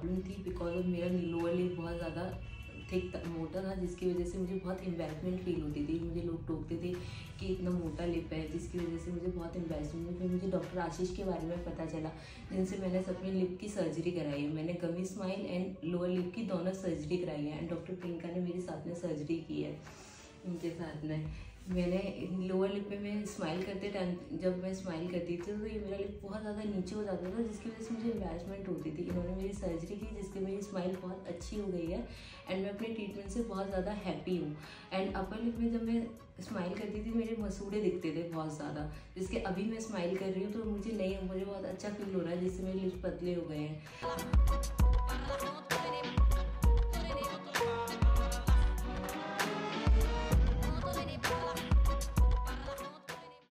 Problem थी because of मेरा lower lip बहुत ज़्यादा थिक मोटा था, जिसकी वजह से मुझे बहुत एम्बैरेसमेंट फील होती थी। मुझे लोग टोकते थे कि इतना मोटा लिप है, जिसकी वजह से मुझे बहुत एम्बैरेसमेंट हुई। फिर मुझे डॉक्टर आशीष के बारे में पता चला, जिनसे मैंने अपने लिप की सर्जरी कराई है। मैंने gummy smile and lower lip की दोनों सर्जरी कराई है एंड डॉक्टर प्रियंका ने मेरे साथ में सर्जरी की है। उनके साथ में मैंने लोअर लिप में मैं स्माइल करते टाइम, जब मैं स्माइल करती थी तो ये मेरा लिप बहुत ज़्यादा नीचे हो जाता था, जिसकी वजह से मुझे एम्बैरेसमेंट होती थी। इन्होंने मेरी सर्जरी की, जिससे मेरी स्माइल बहुत अच्छी हो गई है एंड मैं अपने ट्रीटमेंट से बहुत ज़्यादा हैप्पी हूँ। एंड अपर लिप में जब मैं स्माइल करती थी मेरे मसूड़े दिखते थे बहुत ज़्यादा, जिसके अभी मैं स्माइल कर रही हूँ तो मुझे बहुत अच्छा फील हो रहा है, जिससे मेरे लिप्स पतले हो गए हैं।